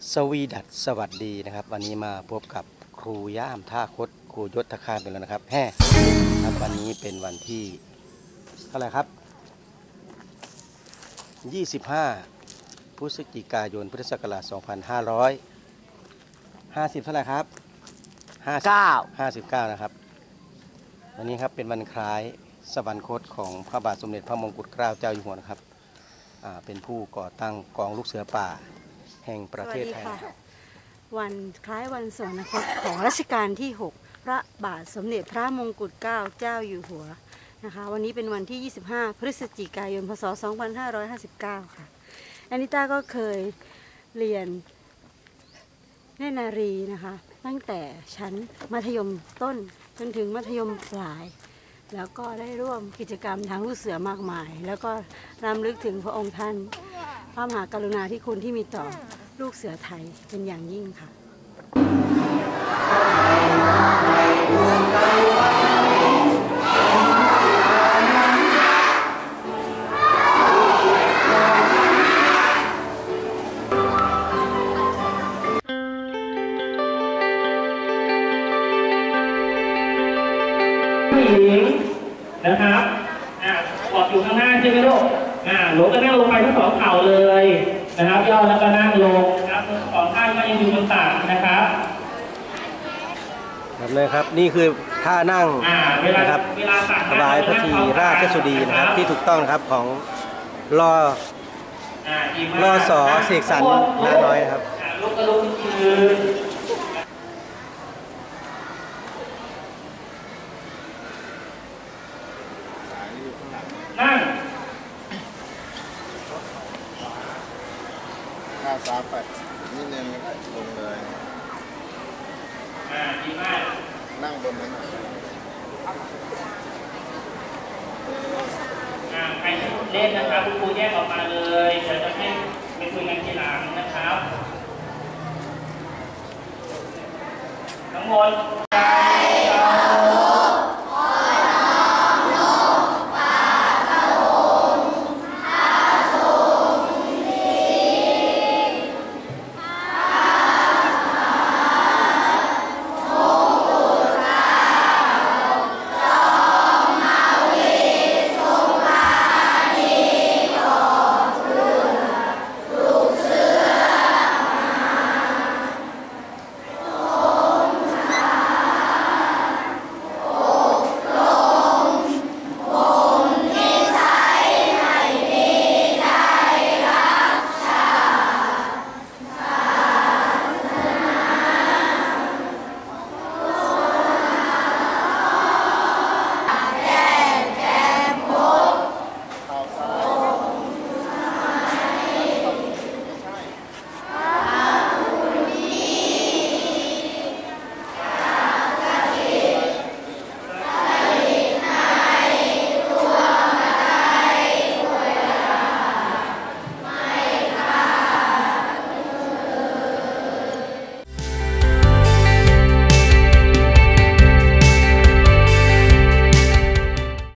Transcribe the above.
สวีดัสสวัสดีนะครับวันนี้มาพบกับครูย่ามท่าคดครูยศคานเป็นแล้วนะครับครับวันนี้เป็นวันที่เท่าไหร่ครับ25พฤศจิกายนพุทธศักราช2550เท่าไหร่ครับ59นะครับวันนี้ครับเป็นวันคล้ายสวรรคตของพระบาทสมเด็จพระมงกุฎเกล้าเจ้าอยู่หัวนะครับเป็นผู้ก่อตั้งกองลูกเสือป่าแห่งประเทศไทยวันคล้ายวันสวรรคตของรัชกาลที่ 6 พระบาทสมเด็จพระมงกุฎเกล้าเจ้าอยู่หัวนะคะวันนี้เป็นวันที่25พฤศจิกายนพศ2559ค่ะอานิต้าก็เคยเรียนเนตรนารีนะคะตั้งแต่ชั้นมัธยมต้นจนถึงมัธยมปลายแล้วก็ได้ร่วมกิจกรรมทางลูกเสือมากมายแล้วก็รำลึกถึงพระองค์ท่านพระมหากรุณาธิคุณที่มีต่อลูกเสือไทยเป็นอย่างยิ่งค่ะผู้หญิงนะครับกอดอยู่ข้างหน้าใช่ไหมลูกหนูก็นั่งลงไปทั้งสองเข่าเลยนะครับย่อแล้วก็นั่งลงนะครับสองข้างก็ยังอยู่บนตักนะครับครับเลยครับนี่คือท่านั่งนะครับถวายพระทีราชสุดีนะครับที่ถูกต้องนะครับของรอสอเสกสรรน้าน้อยนะครับลุกก็ลุกยืนนั่งหน้าซ้ายไปนิดนึงลงเลยดีมากนั่งบนนั้นใครเล่นนะครับคุณครูแยกออกมาเลยเดี๋ยวจะให้ไปคุยกันทีหลังนะครับทั้งหมด